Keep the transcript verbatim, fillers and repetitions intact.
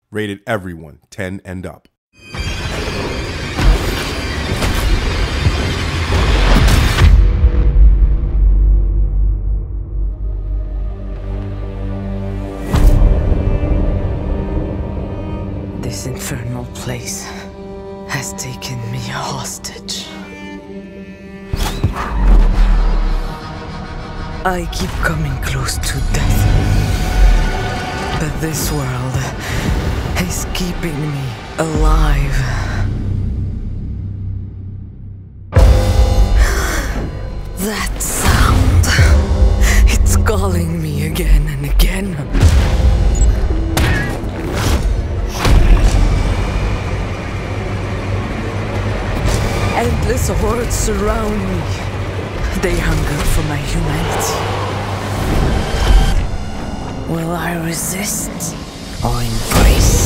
Rated everyone ten and up. This infernal place has taken me hostage. I keep coming close to death, but this world is keeping me alive. That sound, it's calling me again and again. Endless hordes surround me. They hunger for my humanity. Will I resist or embrace?